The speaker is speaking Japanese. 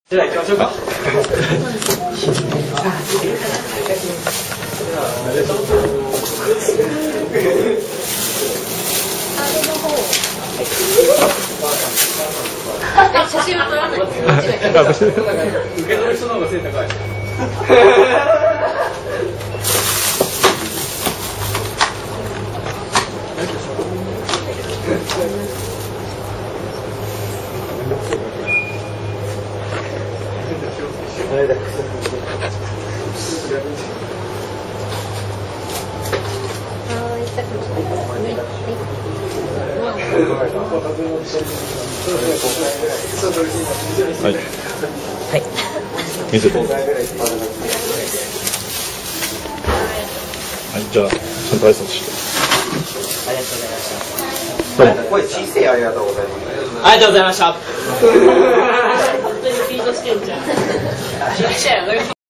じゃあ行きましょうか。 写真は撮らない。受け取る人の方が背高い。 はい。はい。見せて。はい、じゃあ、ちゃんと挨拶して。 ありがとうございました。 どうも。 声小さいありがとうございます。 ありがとうございました。本当にフィードしてんじゃん。